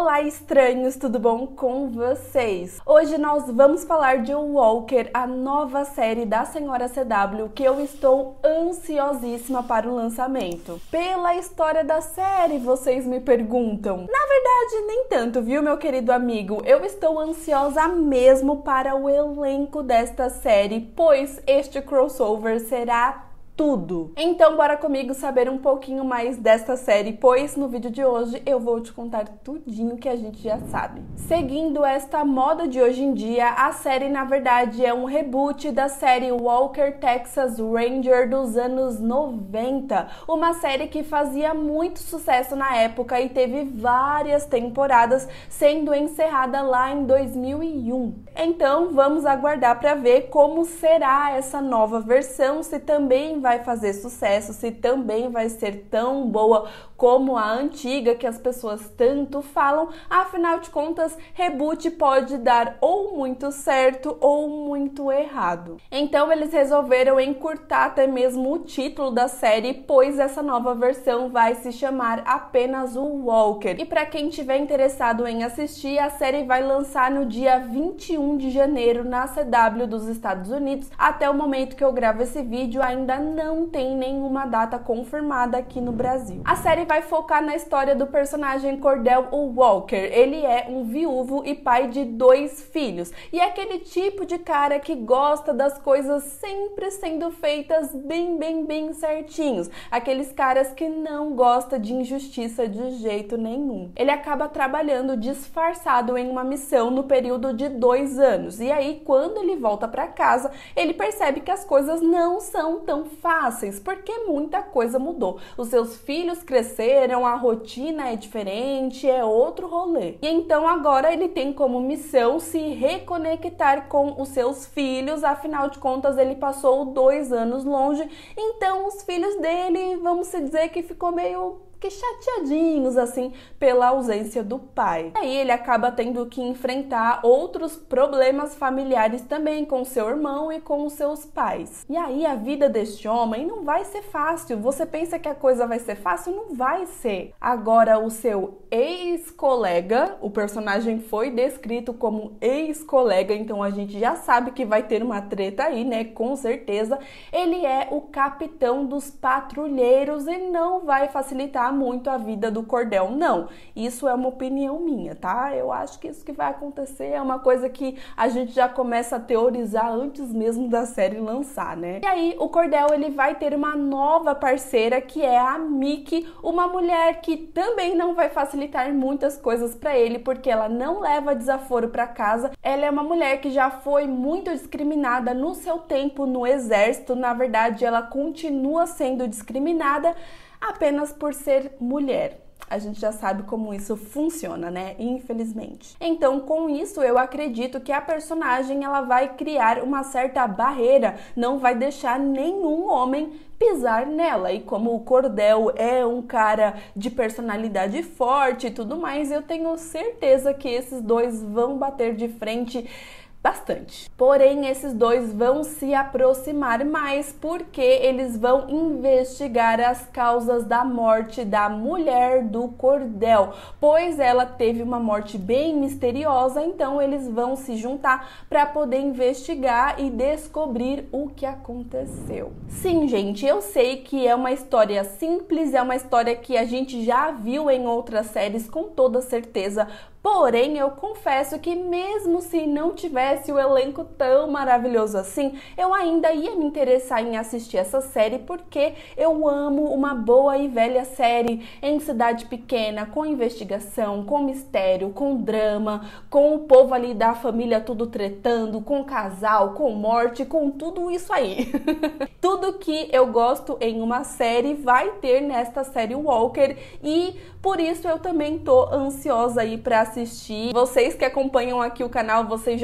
Olá, estranhos, tudo bom com vocês? Hoje nós vamos falar de Walker, a nova série da Senhora CW, que eu estou ansiosíssima para o lançamento. Pela história da série, vocês me perguntam. Na verdade, nem tanto, viu, meu querido amigo? Eu estou ansiosa mesmo para o elenco desta série, pois este crossover será tudo. Então bora comigo saber um pouquinho mais desta série, pois no vídeo de hoje eu vou te contar tudinho que a gente já sabe. Seguindo esta moda de hoje em dia, a série na verdade é um reboot da série Walker Texas Ranger dos anos 90, uma série que fazia muito sucesso na época e teve várias temporadas, sendo encerrada lá em 2001. Então vamos aguardar para ver como será essa nova versão, se também vai fazer sucesso, se também vai ser tão boa como a antiga que as pessoas tanto falam. Afinal de contas, reboot pode dar ou muito certo ou muito errado. Então eles resolveram encurtar até mesmo o título da série, pois essa nova versão vai se chamar apenas o Walker. E para quem tiver interessado em assistir, a série vai lançar no dia 21 de janeiro na CW dos Estados Unidos. Até o momento que eu gravo esse vídeo ainda não tem nenhuma data confirmada aqui no Brasil. A série vai focar na história do personagem Cordell Walker. Ele é um viúvo e pai de 2 filhos. E é aquele tipo de cara que gosta das coisas sempre sendo feitas bem certinhos. Aqueles caras que não gostam de injustiça de jeito nenhum. Ele acaba trabalhando disfarçado em uma missão no período de 2 anos. E aí, quando ele volta para casa, ele percebe que as coisas não são tão fáceis, porque muita coisa mudou. Os seus filhos cresceram, a rotina é diferente, é outro rolê. E então agora ele tem como missão se reconectar com os seus filhos, afinal de contas ele passou 2 anos longe, então os filhos dele, vamos dizer que ficou meio que chateadinhos assim pela ausência do pai. Aí ele acaba tendo que enfrentar outros problemas familiares também com seu irmão e com os seus pais. E aí a vida deste homem não vai ser fácil. Você pensa que a coisa vai ser fácil? Não vai ser. Agora o seu ex-colega, o personagem foi descrito como ex-colega, então a gente já sabe que vai ter uma treta aí, né? Com certeza. Ele é o capitão dos patrulheiros e não vai facilitar muito a vida do Cordell, não. Isso é uma opinião minha, tá? Eu acho que isso que vai acontecer é uma coisa que a gente já começa a teorizar antes mesmo da série lançar, né? E aí o Cordell, ele vai ter uma nova parceira, que é a Mickey, uma mulher que também não vai facilitar muitas coisas para ele, porque ela não leva desaforo para casa. Ela é uma mulher que já foi muito discriminada no seu tempo no exército. Na verdade, ela continua sendo discriminada apenas por ser mulher. A gente já sabe como isso funciona, né? Infelizmente. Então, com isso, eu acredito que a personagem ela vai criar uma certa barreira, não vai deixar nenhum homem pisar nela. E como o Cordell é um cara de personalidade forte e tudo mais, eu tenho certeza que esses dois vão bater de frente bastante. Porém, esses dois vão se aproximar mais porque eles vão investigar as causas da morte da mulher do Cordell, pois ela teve uma morte bem misteriosa, então eles vão se juntar para poder investigar e descobrir o que aconteceu. Sim, gente, eu sei que é uma história simples, é uma história que a gente já viu em outras séries com toda certeza. Porém, eu confesso que mesmo se não tivesse o elenco tão maravilhoso assim, eu ainda ia me interessar em assistir essa série, porque eu amo uma boa e velha série em cidade pequena, com investigação, com mistério, com drama, com o povo ali da família tudo tretando, com casal, com morte, com tudo isso aí. Tudo que eu gosto em uma série vai ter nesta série Walker, e por isso eu também tô ansiosa aí pra assistir. Vocês que acompanham aqui o canal, vocês já sabem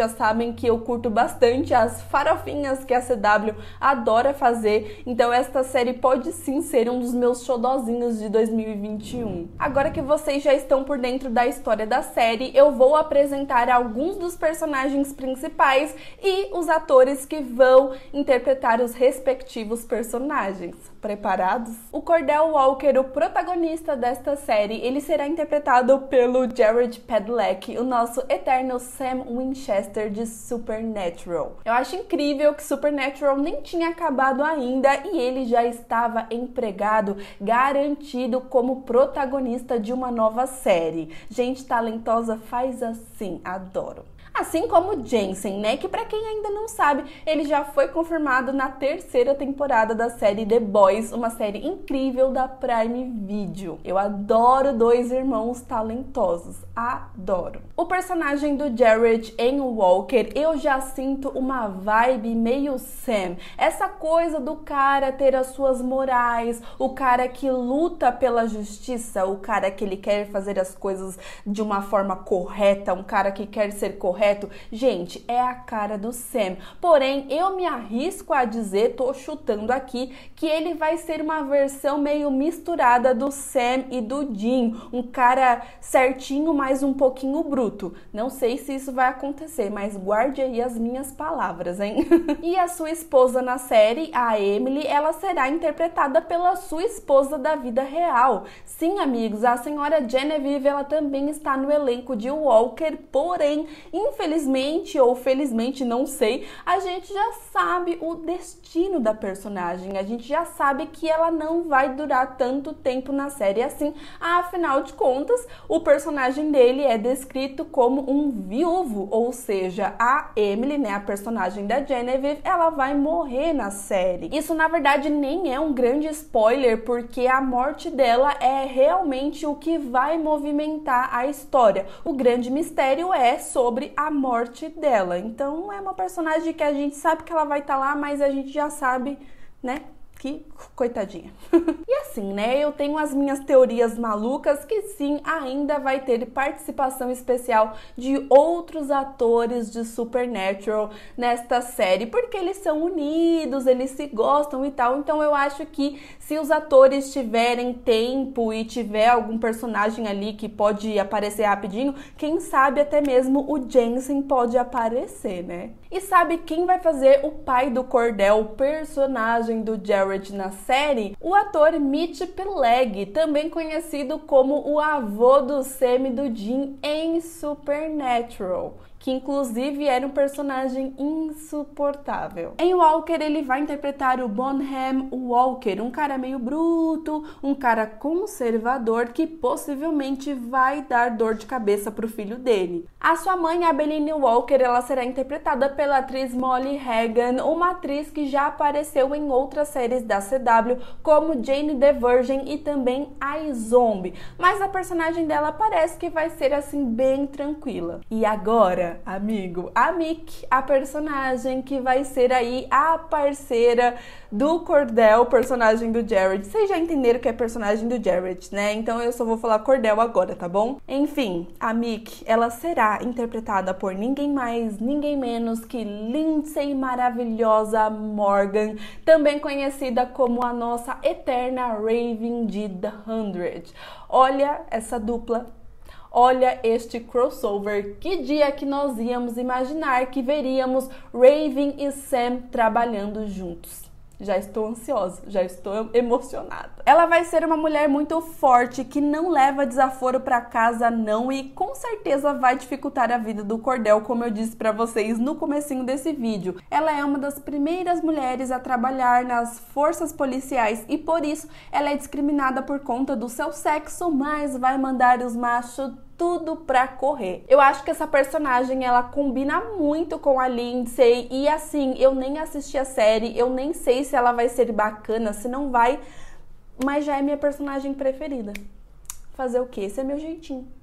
sabem que eu curto bastante as farofinhas que a CW adora fazer, então esta série pode sim ser um dos meus xodozinhos de 2021. Agora que vocês já estão por dentro da história da série, eu vou apresentar alguns dos personagens principais e os atores que vão interpretar os respectivos personagens. Preparados? O Cordell Walker, o protagonista desta série, ele será interpretado pelo Jared Padalecki, o nosso eterno Sam Winchester de Supernatural. Eu acho incrível que Supernatural nem tinha acabado ainda e ele já estava empregado, garantido como protagonista de uma nova série. Gente talentosa faz assim, adoro. Assim como Jensen, né, que pra quem ainda não sabe, ele já foi confirmado na 3ª temporada da série The Boys, uma série incrível da Prime Video. Eu adoro dois irmãos talentosos, adoro. O personagem do Jared em Walker, eu já sinto uma vibe meio Sam. Essa coisa do cara ter as suas morais, o cara que luta pela justiça, o cara que ele quer fazer as coisas de uma forma correta, um cara que quer ser correto. Gente, é a cara do Sam. Porém, eu me arrisco a dizer, tô chutando aqui, que ele vai ser uma versão meio misturada do Sam e do Dean. Um cara certinho, mas um pouquinho bruto. Não sei se isso vai acontecer, mas guarde aí as minhas palavras, hein? E a sua esposa na série, a Emily, ela será interpretada pela sua esposa da vida real. Sim, amigos, a senhora Genevieve, ela também está no elenco de Walker, porém, infelizmente ou felizmente, não sei, a gente já sabe o destino da personagem, a gente já sabe que ela não vai durar tanto tempo na série assim, afinal de contas, o personagem dele é descrito como um viúvo, ou seja, a Emily, né, a personagem da Genevieve, ela vai morrer na série. Isso, na verdade, nem é um grande spoiler, porque a morte dela é realmente o que vai movimentar a história. O grande mistério é sobre a morte dela. Então é uma personagem que a gente sabe que ela vai estar lá, mas a gente já sabe, né, que coitadinha. E assim, né, eu tenho as minhas teorias malucas que sim, ainda vai ter participação especial de outros atores de Supernatural nesta série, porque eles são unidos, eles se gostam e tal, então eu acho que se os atores tiverem tempo e tiver algum personagem ali que pode aparecer rapidinho, quem sabe até mesmo o Jensen pode aparecer, né? E sabe quem vai fazer o pai do Cordell, o personagem do Jared na série? O ator Mitch Pileggi, também conhecido como o avô do Sam e do Dean em Supernatural, que inclusive era um personagem insuportável. Em Walker, ele vai interpretar o Bonham Walker, um cara meio bruto, um cara conservador que possivelmente vai dar dor de cabeça pro filho dele. A sua mãe, Abeline Walker, ela será interpretada pela atriz Molly Hagan, uma atriz que já apareceu em outras séries da CW, como Jane the Virgin e também iZombie, mas a personagem dela parece que vai ser assim bem tranquila. E agora, amigo, a Mick, a personagem que vai ser aí a parceira do Cordell, personagem do Jared. Vocês já entenderam que é personagem do Jared, né? Então eu só vou falar Cordell agora, tá bom? Enfim, a Mick, ela será interpretada por ninguém mais, ninguém menos que Lindsay maravilhosa Morgan, também conhecida como a nossa eterna Raven de The 100. Olha essa dupla. Olha este crossover, que dia que nós íamos imaginar que veríamos Raven e Sam trabalhando juntos. Já estou ansiosa, já estou emocionada. Ela vai ser uma mulher muito forte, que não leva desaforo para casa não, e com certeza vai dificultar a vida do Cordell, como eu disse para vocês no comecinho desse vídeo. Ela é uma das primeiras mulheres a trabalhar nas forças policiais e por isso ela é discriminada por conta do seu sexo, mas vai mandar os machos tudo pra correr. Eu acho que essa personagem, ela combina muito com a Lindsay e assim, eu nem assisti a série, eu nem sei se ela vai ser bacana, se não vai, mas já é minha personagem preferida. Fazer o quê? Esse é meu jeitinho.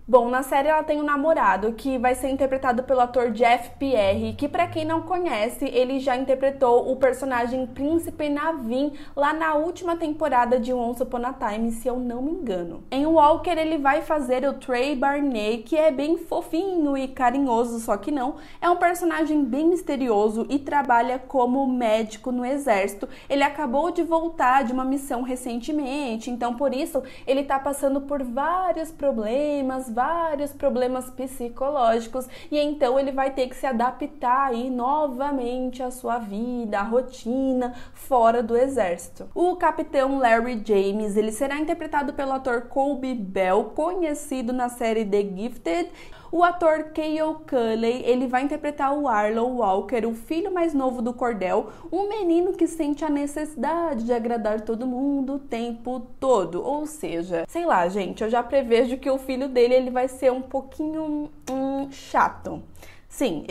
Bom, na série ela tem um namorado que vai ser interpretado pelo ator Jeff Pierre, que pra quem não conhece, ele já interpretou o personagem Príncipe Naveen lá na última temporada de Once Upon a Time, se eu não me engano. Em Walker ele vai fazer o Trey Barney, que é bem fofinho e carinhoso, só que não. É um personagem bem misterioso e trabalha como médico no exército. Ele acabou de voltar de uma missão recentemente, então por isso ele tá passando por vários problemas psicológicos, e então ele vai ter que se adaptar aí novamente à sua vida, à rotina fora do exército. O capitão Larry James, ele será interpretado pelo ator Colby Bell, conhecido na série The Gifted. O ator Kyle Culley, ele vai interpretar o Arlo Walker, o filho mais novo do Cordell, um menino que sente a necessidade de agradar todo mundo o tempo todo. Ou seja, sei lá, gente, eu já prevejo que o filho dele ele vai ser um pouquinho chato. Sim,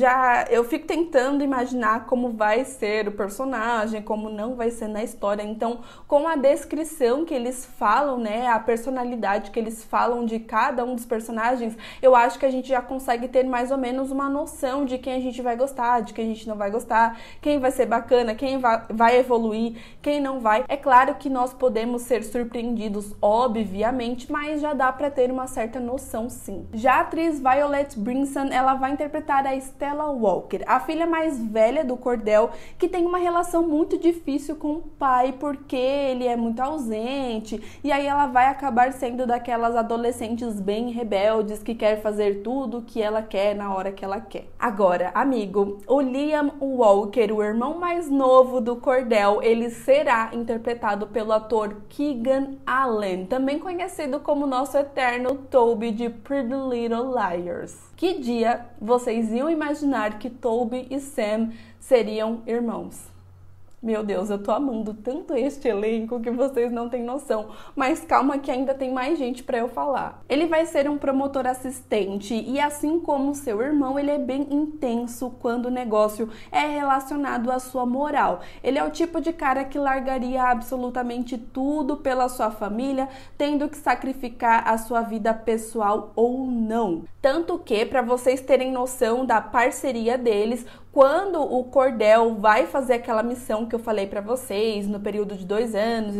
eu fico tentando imaginar como vai ser o personagem, como não vai ser na história. Então, com a descrição que eles falam, né, a personalidade que eles falam de cada um dos personagens, eu acho que a gente já consegue ter mais ou menos uma noção de quem a gente vai gostar, de quem a gente não vai gostar, quem vai ser bacana, quem vai evoluir, quem não vai. É claro que nós podemos ser surpreendidos, obviamente, mas já dá pra ter uma certa noção, sim. Já a atriz Violet Brinson, ela vai interpretar a Stella Walker, a filha mais velha do Cordell, que tem uma relação muito difícil com o pai, porque ele é muito ausente, e aí ela vai acabar sendo daquelas adolescentes bem rebeldes, que quer fazer tudo o que ela quer na hora que ela quer. Agora, amigo, o Liam Walker, o irmão mais novo do Cordell, ele será interpretado pelo ator Keegan Allen, também conhecido como nosso eterno Toby de Pretty Little Liars. Que dia vocês iam imaginar que Toby e Sam seriam irmãos? Meu Deus, eu tô amando tanto este elenco que vocês não têm noção. Mas calma que ainda tem mais gente pra eu falar. Ele vai ser um promotor assistente e, assim como seu irmão, ele é bem intenso quando o negócio é relacionado à sua moral. Ele é o tipo de cara que largaria absolutamente tudo pela sua família, tendo que sacrificar a sua vida pessoal ou não. Tanto que, pra vocês terem noção da parceria deles, quando o Cordell vai fazer aquela missão que eu falei pra vocês, no período de 2 anos e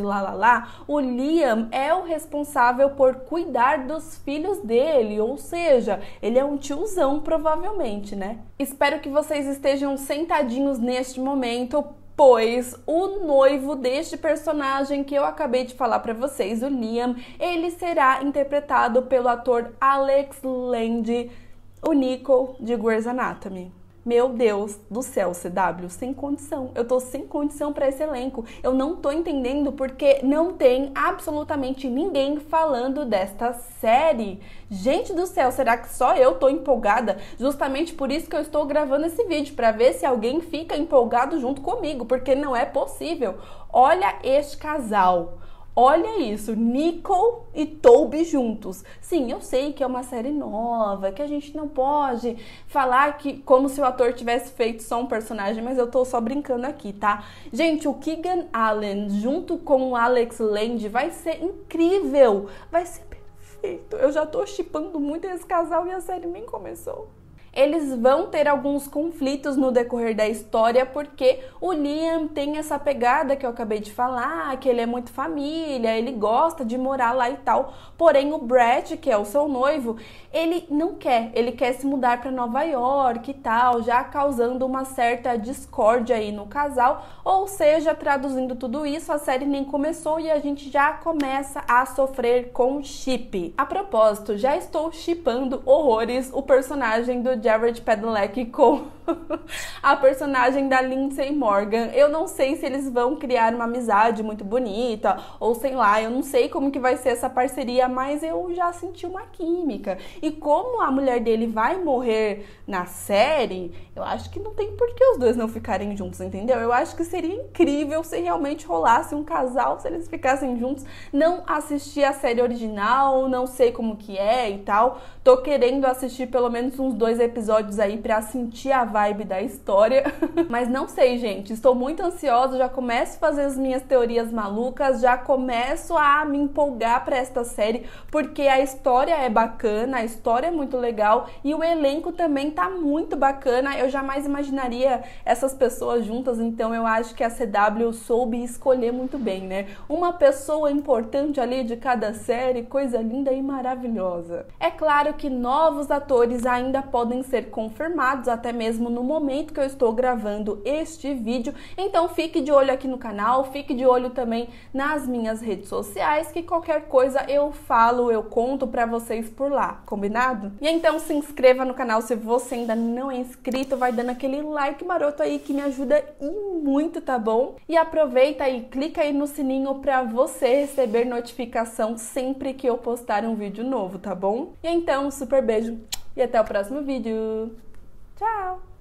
o Liam é o responsável por cuidar dos filhos dele, ou seja, ele é um tiozão provavelmente, né? Espero que vocês estejam sentadinhos neste momento, pois o noivo deste personagem que eu acabei de falar pra vocês, o Liam, ele será interpretado pelo ator Alex Land, o Nico de Grey's Anatomy. Meu Deus do céu, CW, sem condição. Eu tô sem condição pra esse elenco. Eu não tô entendendo porque não tem absolutamente ninguém falando desta série. Gente do céu, será que só eu tô empolgada? Justamente por isso que eu estou gravando esse vídeo, pra ver se alguém fica empolgado junto comigo, porque não é possível. Olha este casal. Olha isso, Nico e Toby juntos. Sim, eu sei que é uma série nova, que a gente não pode falar que como se o ator tivesse feito só um personagem, mas eu tô só brincando aqui, tá? Gente, o Keegan Allen junto com o Alex Land vai ser incrível, vai ser perfeito. Eu já tô shippando muito esse casal e a série nem começou. Eles vão ter alguns conflitos no decorrer da história, porque o Liam tem essa pegada que eu acabei de falar, que ele é muito família, ele gosta de morar lá e tal. Porém, o Brett, que é o seu noivo, ele não quer, ele quer se mudar para Nova York e tal, já causando uma certa discórdia aí no casal. Ou seja, traduzindo tudo isso, a série nem começou e a gente já começa a sofrer com chip. A propósito, já estou shippando horrores o personagem do Jared Padalecki com a personagem da Lindsay Morgan. Eu não sei se eles vão criar uma amizade muito bonita, ou sei lá, eu não sei como que vai ser essa parceria, mas eu já senti uma química. E como a mulher dele vai morrer na série, eu acho que não tem por que os dois não ficarem juntos, entendeu? Eu acho que seria incrível se realmente rolasse um casal, se eles ficassem juntos. Não assisti a série original, não sei como que é e tal. Tô querendo assistir pelo menos uns 2 episódios aí pra sentir a vibe da história. Mas não sei, gente, estou muito ansiosa, já começo a fazer as minhas teorias malucas, já começo a me empolgar para esta série, porque a história é bacana, a história é muito legal e o elenco também tá muito bacana. Eu jamais imaginaria essas pessoas juntas, então eu acho que a CW soube escolher muito bem, né? Uma pessoa importante ali de cada série, coisa linda e maravilhosa. É claro que novos atores ainda podem ser confirmados, até mesmo no momento que eu estou gravando este vídeo, então fique de olho aqui no canal, fique de olho também nas minhas redes sociais, que qualquer coisa eu falo, eu conto pra vocês por lá, combinado? E então se inscreva no canal se você ainda não é inscrito, vai dando aquele like maroto aí que me ajuda e muito, tá bom? E aproveita e clica aí no sininho pra você receber notificação sempre que eu postar um vídeo novo, tá bom? E então, super beijo e até o próximo vídeo. Tchau!